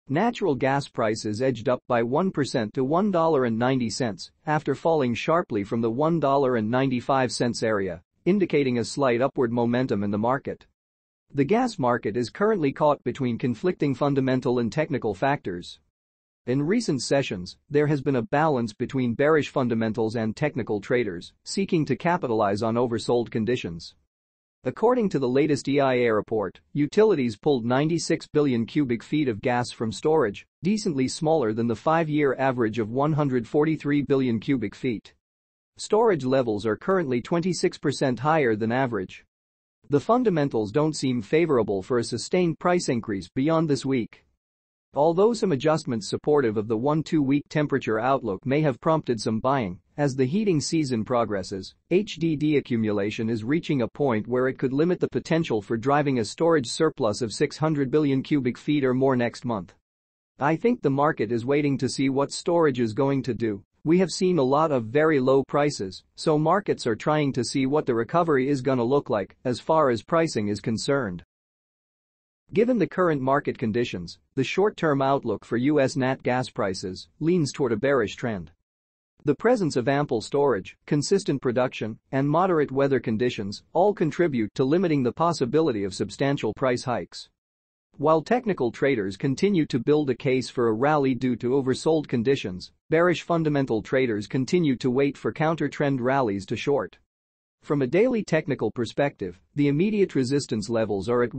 Natural gas prices edged up by 1% to $1.90 after falling sharply from the $1.95 area, indicating a slight upward momentum in the market. The gas market is currently caught between conflicting fundamental and technical factors. In recent sessions, there has been a balance between bearish fundamentals and technical traders seeking to capitalize on oversold conditions. According to the latest EIA report, utilities pulled 96 billion cubic feet of gas from storage, decently smaller than the 5-year average of 143 billion cubic feet. Storage levels are currently 26% higher than average. The fundamentals don't seem favorable for a sustained price increase beyond this week. Although some adjustments supportive of the 1-2-week temperature outlook may have prompted some buying, as the heating season progresses, HDD accumulation is reaching a point where it could limit the potential for driving a storage surplus of 600 billion cubic feet or more next month. I think the market is waiting to see what storage is going to do. We have seen a lot of very low prices, so markets are trying to see what the recovery is gonna look like as far as pricing is concerned. Given the current market conditions, the short-term outlook for U.S. nat gas prices leans toward a bearish trend. The presence of ample storage, consistent production, and moderate weather conditions all contribute to limiting the possibility of substantial price hikes. While technical traders continue to build a case for a rally due to oversold conditions, bearish fundamental traders continue to wait for counter-trend rallies to short. From a daily technical perspective, the immediate resistance levels are at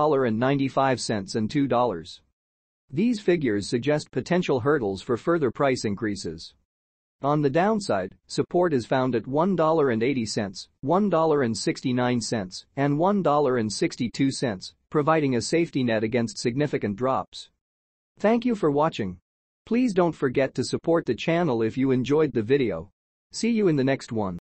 $1.95 and $2. These figures suggest potential hurdles for further price increases. On the downside, support is found at $1.80, $1.69, and $1.62, providing a safety net against significant drops. Thank you for watching. Please don't forget to support the channel if you enjoyed the video. See you in the next one.